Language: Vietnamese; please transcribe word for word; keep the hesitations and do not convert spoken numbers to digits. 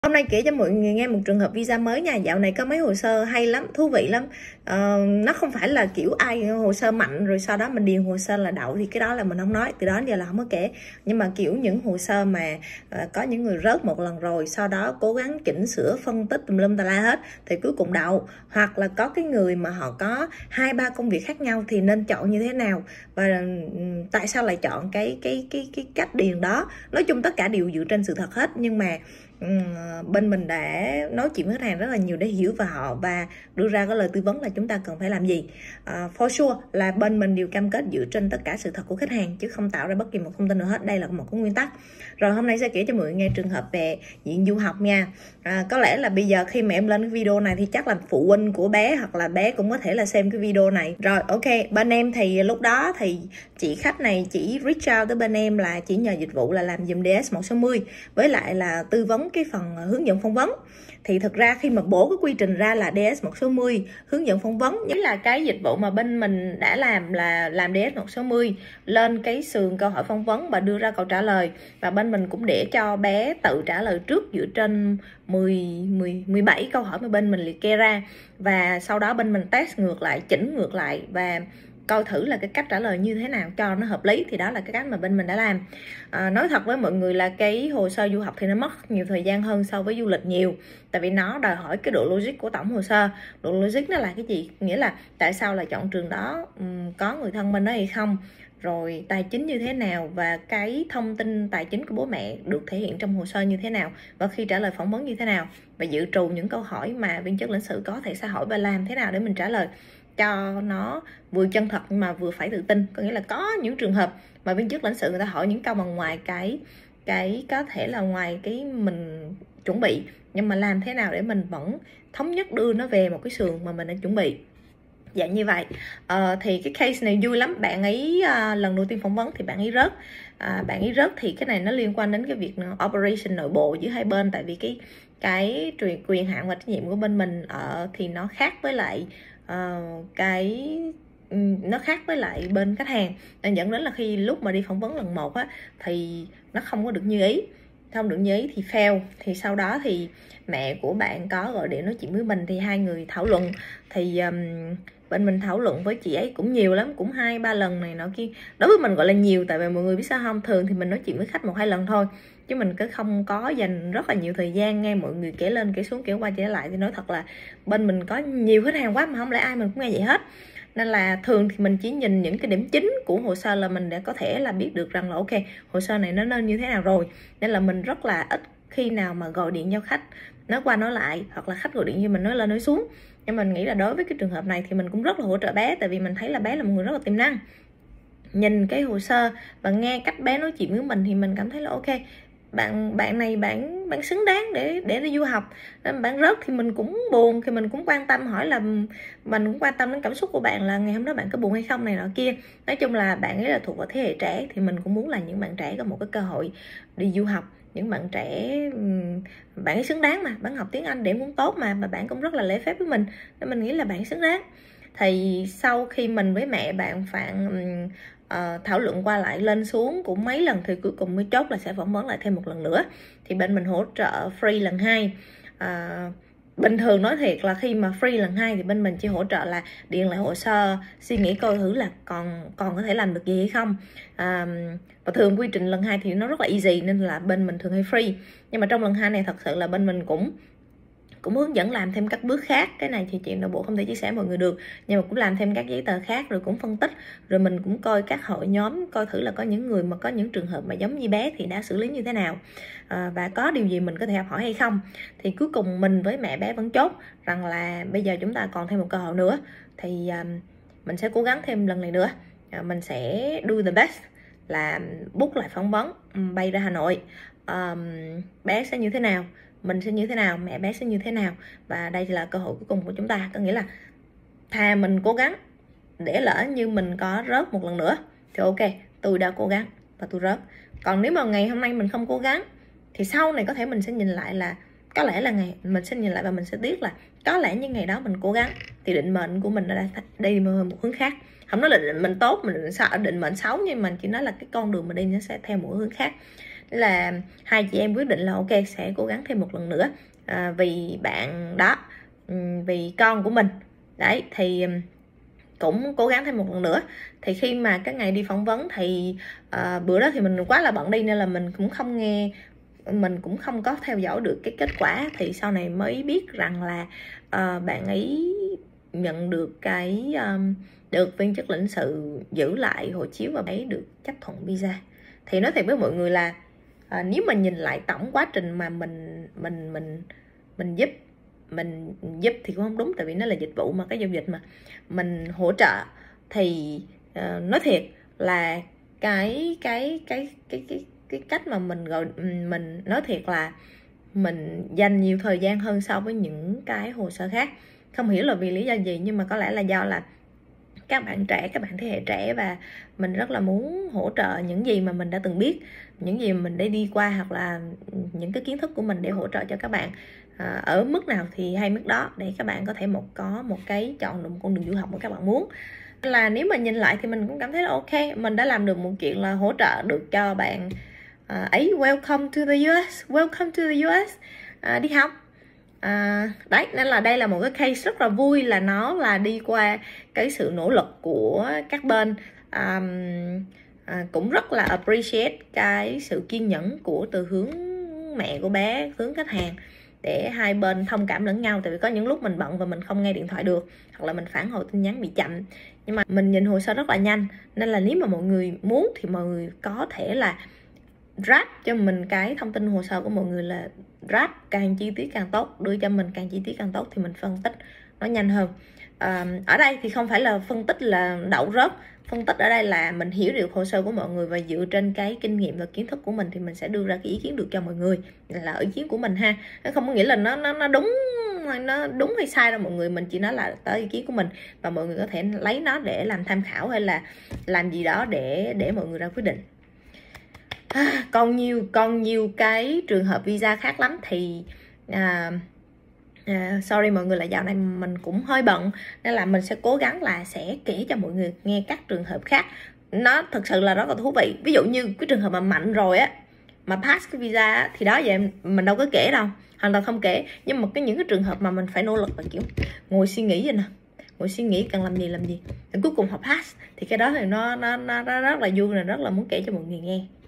Hôm nay kể cho mọi người nghe một trường hợp visa mới nha. Dạo này có mấy hồ sơ hay lắm, thú vị lắm. ờ, Nó không phải là kiểu ai hồ sơ mạnh rồi sau đó mình điền hồ sơ là đậu, thì cái đó là mình không nói, từ đó đến giờ là không có kể. Nhưng mà kiểu những hồ sơ mà uh, có những người rớt một lần rồi sau đó cố gắng chỉnh sửa phân tích tùm lum tà la hết thì cuối cùng đậu. Hoặc là có cái người mà họ có hai ba công việc khác nhau thì nên chọn như thế nào, và um, tại sao lại chọn cái cái cái cái cách điền đó. Nói chung tất cả đều dựa trên sự thật hết, nhưng mà bên mình đã nói chuyện với khách hàng rất là nhiều để hiểu về họ và đưa ra cái lời tư vấn là chúng ta cần phải làm gì. uh, For sure là bên mình đều cam kết dựa trên tất cả sự thật của khách hàng chứ không tạo ra bất kỳ một thông tin nào hết. Đây là một cái nguyên tắc. Rồi hôm nay sẽ kể cho mọi người nghe trường hợp về diện du học nha. à, Có lẽ là bây giờ khi mà em lên cái video này thì chắc là phụ huynh của bé hoặc là bé cũng có thể là xem cái video này. Rồi ok, bên em thì lúc đó thì chị khách này chỉ reach out tới bên em là chỉ nhờ dịch vụ là làm dùm đê ét một sáu không với lại là tư vấn cái phần hướng dẫn phỏng vấn. Thì thực ra khi mà bổ cái quy trình ra là đê ét một sáu không hướng dẫn phỏng vấn, nhất là cái dịch vụ mà bên mình đã làm là làm đê ét một sáu không lên cái sườn câu hỏi phỏng vấn và đưa ra câu trả lời, và bên mình cũng để cho bé tự trả lời trước dựa trên mười, mười, mười bảy câu hỏi mà bên mình liệt kê ra, và sau đó bên mình test ngược lại, chỉnh ngược lại và coi thử là cái cách trả lời như thế nào cho nó hợp lý. Thì đó là cái cách mà bên mình đã làm. à, Nói thật với mọi người là cái hồ sơ du học thì nó mất nhiều thời gian hơn so với du lịch nhiều, tại vì nó đòi hỏi cái độ logic của tổng hồ sơ. Độ logic nó là cái gì? Nghĩa là tại sao lại chọn trường đó, um, có người thân bên đó hay không, rồi tài chính như thế nào, và cái thông tin tài chính của bố mẹ được thể hiện trong hồ sơ như thế nào, và khi trả lời phỏng vấn như thế nào, và dự trù những câu hỏi mà viên chức lãnh sự có thể sẽ hỏi và làm thế nào để mình trả lời cho nó vừa chân thật mà vừa phải tự tin. Có nghĩa là có những trường hợp mà viên chức lãnh sự người ta hỏi những câu mà ngoài cái cái có thể là ngoài cái mình chuẩn bị, nhưng mà làm thế nào để mình vẫn thống nhất đưa nó về một cái sườn mà mình đã chuẩn bị, dạng như vậy. ờ, thì cái case này vui lắm. Bạn ấy à, lần đầu tiên phỏng vấn thì bạn ấy rớt. à, bạn ấy rớt thì cái này nó liên quan đến cái việc operation nội bộ giữa hai bên, tại vì cái cái quyền quyền hạn và trách nhiệm của bên mình ở thì nó khác với lại uh, cái nó khác với lại bên khách hàng, nên dẫn đến là khi lúc mà đi phỏng vấn lần một á thì nó không có được như ý không được như ý thì fail. Thì sau đó thì mẹ của bạn có gọi điện nói chuyện với mình, thì hai người thảo luận. Thì um, bên mình thảo luận với chị ấy cũng nhiều lắm, cũng hai ba lần này nọ kia. Đối với mình gọi là nhiều, tại vì mọi người biết sao không, thường thì mình nói chuyện với khách một hai lần thôi, chứ mình cứ không có dành rất là nhiều thời gian nghe mọi người kể lên kể xuống kể qua kể lại. Thì nói thật là bên mình có nhiều khách hàng quá mà không lẽ ai mình cũng nghe vậy hết, nên là thường thì mình chỉ nhìn những cái điểm chính của hồ sơ là mình để có thể là biết được rằng là ok, hồ sơ này nó nên như thế nào rồi. Nên là mình rất là ít khi nào mà gọi điện cho khách nói qua nói lại, hoặc là khách gọi điện như mình nói lên nói xuống. Nhưng mình nghĩ là đối với cái trường hợp này thì mình cũng rất là hỗ trợ bé, tại vì mình thấy là bé là một người rất là tiềm năng. Nhìn cái hồ sơ và nghe cách bé nói chuyện với mình thì mình cảm thấy là ok, bạn bạn này bạn bạn xứng đáng để để đi du học. Nên bạn rớt thì mình cũng buồn, thì mình cũng quan tâm, hỏi là mình cũng quan tâm đến cảm xúc của bạn, là ngày hôm đó bạn có buồn hay không này nọ kia. Nói chung là bạn ấy là thuộc vào thế hệ trẻ, thì mình cũng muốn là những bạn trẻ có một cái cơ hội đi du học. Những bạn trẻ, bạn ấy xứng đáng mà, bạn học tiếng Anh điểm cũng tốt mà mà bạn cũng rất là lễ phép với mình, nên mình nghĩ là bạn xứng đáng. Thì sau khi mình với mẹ bạn phản uh, thảo luận qua lại lên xuống cũng mấy lần, thì cuối cùng mới chốt là sẽ phỏng vấn lại thêm một lần nữa. Thì bên mình hỗ trợ free lần hai. uh, Bình thường nói thiệt là khi mà free lần hai thì bên mình chỉ hỗ trợ là điền lại hồ sơ, suy nghĩ coi thử là còn còn có thể làm được gì hay không. à, Và thường quy trình lần hai thì nó rất là easy, nên là bên mình thường hay free. Nhưng mà trong lần hai này thật sự là bên mình cũng cũng hướng dẫn làm thêm các bước khác. Cái này thì chuyện nội bộ không thể chia sẻ mọi người được, nhưng mà cũng làm thêm các giấy tờ khác, rồi cũng phân tích, rồi mình cũng coi các hội nhóm, coi thử là có những người mà có những trường hợp mà giống như bé thì đã xử lý như thế nào, à, và có điều gì mình có thể học hỏi hay không. Thì cuối cùng mình với mẹ bé vẫn chốt rằng là bây giờ chúng ta còn thêm một cơ hội nữa, thì um, mình sẽ cố gắng thêm lần này nữa. à, Mình sẽ do the best là book lại phỏng vấn, um, bay ra Hà Nội. um, Bé sẽ như thế nào, mình sẽ như thế nào, mẹ bé sẽ như thế nào, và đây là cơ hội cuối cùng của chúng ta. Có nghĩa là thà mình cố gắng, để lỡ như mình có rớt một lần nữa thì ok, tôi đã cố gắng và tôi rớt. Còn nếu mà ngày hôm nay mình không cố gắng thì sau này có thể mình sẽ nhìn lại là có lẽ là ngày mình sẽ nhìn lại và mình sẽ biết là có lẽ như ngày đó mình cố gắng thì định mệnh của mình đã đi một hướng khác. Không nói là định mệnh tốt, mình định định mệnh xấu, nhưng mình chỉ nói là cái con đường mình đi nó sẽ theo một hướng khác. là hai chị em quyết định là ok sẽ cố gắng thêm một lần nữa à, vì bạn đó, vì con của mình đấy, thì cũng cố gắng thêm một lần nữa. Thì khi mà các ngày đi phỏng vấn thì uh, bữa đó thì mình quá là bận đi nên là mình cũng không nghe, mình cũng không có theo dõi được cái kết quả. Thì sau này mới biết rằng là uh, bạn ấy nhận được cái um, được viên chức lãnh sự giữ lại hộ chiếu và bạn ấy được chấp thuận visa. Thì nói thiệt với mọi người là uh, nếu mà nhìn lại tổng quá trình mà mình mình mình mình giúp mình giúp thì cũng không đúng, tại vì nó là dịch vụ mà, cái giao dịch mà mình hỗ trợ thì uh, nói thiệt là cái cái cái cái cái cái cách mà mình gọi mình nói thiệt là mình dành nhiều thời gian hơn so với những cái hồ sơ khác. Không hiểu là vì lý do gì, nhưng mà có lẽ là do là các bạn trẻ, các bạn thế hệ trẻ, và mình rất là muốn hỗ trợ những gì mà mình đã từng biết, những gì mà mình đã đi qua, hoặc là những cái kiến thức của mình để hỗ trợ cho các bạn à, ở mức nào thì hay mức đó, để các bạn có thể một có một cái chọn được một con đường du học mà các bạn muốn. Là nếu mà nhìn lại thì mình cũng cảm thấy là ok, mình đã làm được một chuyện là hỗ trợ được cho bạn à, ấy welcome to the u ét, welcome to the u ét à, đi học. À, đấy, nên là đây là một cái case rất là vui, là nó là đi qua cái sự nỗ lực của các bên. à, à, cũng rất là appreciate cái sự kiên nhẫn của từ hướng mẹ của bé, hướng khách hàng, để hai bên thông cảm lẫn nhau. Tại vì có những lúc mình bận và mình không nghe điện thoại được, hoặc là mình phản hồi tin nhắn bị chậm, nhưng mà mình nhìn hồ sơ rất là nhanh. Nên là nếu mà mọi người muốn thì mọi người có thể là draft cho mình cái thông tin hồ sơ của mọi người, là draft càng chi tiết càng tốt, đưa cho mình càng chi tiết càng tốt thì mình phân tích nó nhanh hơn. à, Ở đây thì không phải là phân tích là đậu rớt, phân tích ở đây là mình hiểu được hồ sơ của mọi người, và dựa trên cái kinh nghiệm và kiến thức của mình thì mình sẽ đưa ra cái ý kiến được cho mọi người, là ý kiến của mình ha. Nó không có nghĩa là nó nó nó đúng nó đúng hay sai đâu mọi người, mình chỉ nói là tới ý kiến của mình, và mọi người có thể lấy nó để làm tham khảo, hay là làm gì đó để để mọi người ra quyết định. À, còn nhiều còn nhiều cái trường hợp visa khác lắm. Thì à, à, sorry mọi người, là dạo này mình cũng hơi bận, nên là mình sẽ cố gắng là sẽ kể cho mọi người nghe các trường hợp khác. Nó thực sự là rất là thú vị. Ví dụ như cái trường hợp mà mạnh rồi á, mà pass cái visa á, thì đó giờ mình đâu có kể đâu, hoàn toàn không kể. Nhưng mà cái những cái trường hợp mà mình phải nỗ lực và kiểu ngồi suy nghĩ vậy nè, ngồi suy nghĩ cần làm gì làm gì, đến cuối cùng họ pass, thì cái đó thì nó nó nó, nó rất là vui, là rất là muốn kể cho mọi người nghe.